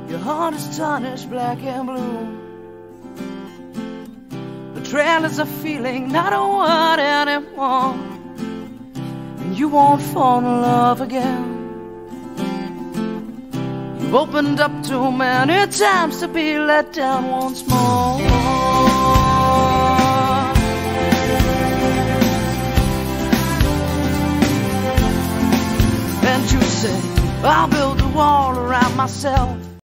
Your heart is tarnished black and blue. Betrayal is a feeling, not a word anymore. And you won't fall in love again. You've opened up too many times to be let down once more. And you say, I'll build a wall around myself.